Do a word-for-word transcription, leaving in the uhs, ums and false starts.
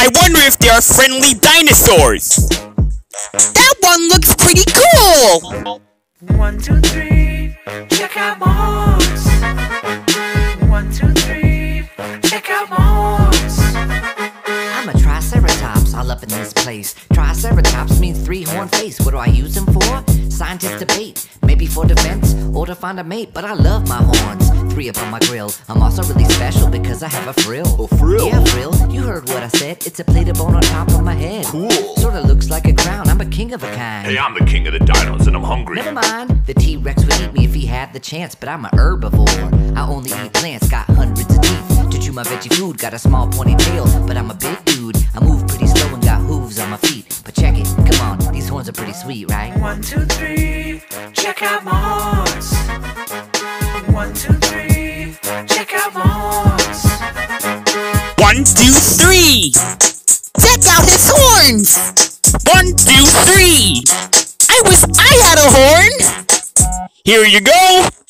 I wonder if they are friendly dinosaurs. That one looks pretty cool. One, two, three, check out my horns. One, two, three, check out my horns. I'm a triceratops all up in this place. Triceratops means three-horned face. What do I use them for? Scientists debate. Maybe for defense or to find a mate. But I love my horns. Three up on my grill. I'm also really special because I have a frill. A frill? Yeah, frill. You heard what I said. It's a plate of bone on top of my head. Cool. Sorta looks like a crown. I'm a king of a kind. Hey, I'm the king of the dinos and I'm hungry. Never mind. The T-Rex would eat me if he had the chance. But I'm a herbivore. I only eat plants. Got hundreds of teeth. To chew my veggie food. Got a small pointy tail. But I'm a big dude. I move pretty slow and got hooves on my feet. But check it. Come on. These horns are pretty sweet, right? One, two, three, check out my horns. One, two, three, check out my horns. One, two, three. Check out his horns. One, two, three. I wish I had a horn. Here you go.